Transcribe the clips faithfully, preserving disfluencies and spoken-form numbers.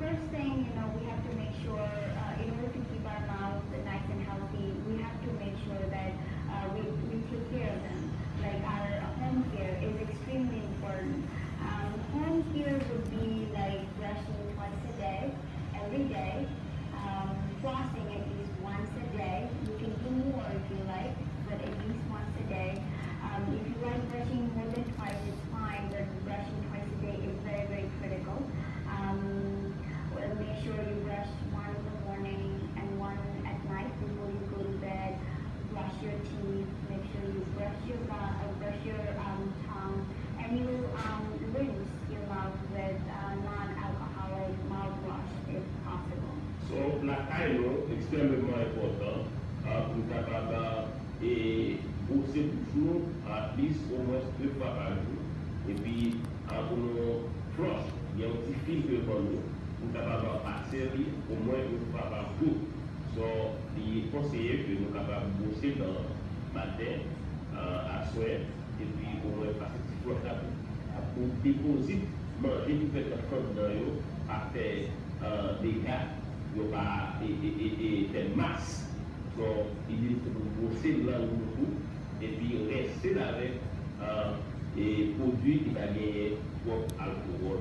first thing, you know, we have to make sure, uh, in order to keep our mouths nice and healthy, we have to make sure that uh, we, we take care of them. Like our home care is extremely important. Um, home care would be like brushing twice a day, every day, um, flossing at least once a day. You can do more if you like, but at least once a day. Um, if you like brushing more than twice, it's fine, but brushing twice a day is very, very critical. Um, well, make sure you brush one in the morning and one at night before you go to bed. Brush your teeth. Make sure you brush your mouth, uh, brush your um, tongue, and you um, rinse your mouth with uh, non-alcoholic mouthwash if possible. So, la caille est extrêmement important pour nous capable et brosser toujours à least au moins deux fois par jour. Et puis, pour nos proches, il y a un petit filtre devant nous pour capable passer au moins une fois par jour. So, il est conseillé que nous capables de brosser dans le matin à soir et puis au moins passer petit fois par jour. Pour déposer, manger tout fait comme dans eux, à faire des gars. Il n'y a pas de masse. Donc, il faut brosser là où et puis rester avec des produits qui vont gagner trop alcool.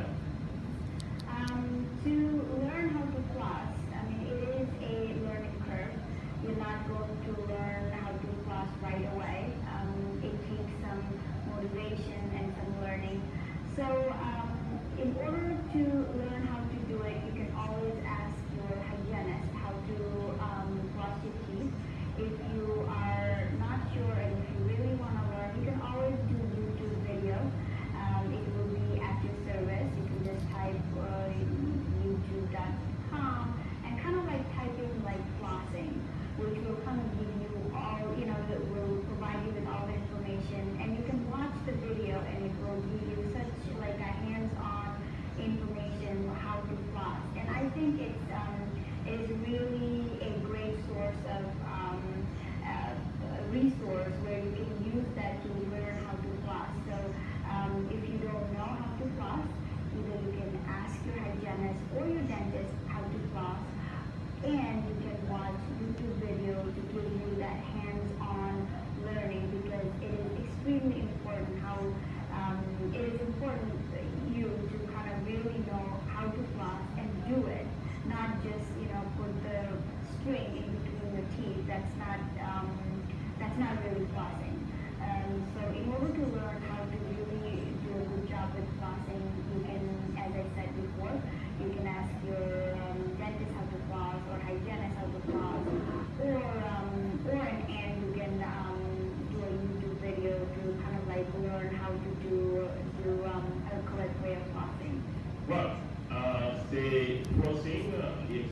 Um, to learn how to floss, I mean, it is a learning curve. You're not going to learn how to floss right away. Um, it takes some motivation and some learning. So, um, in order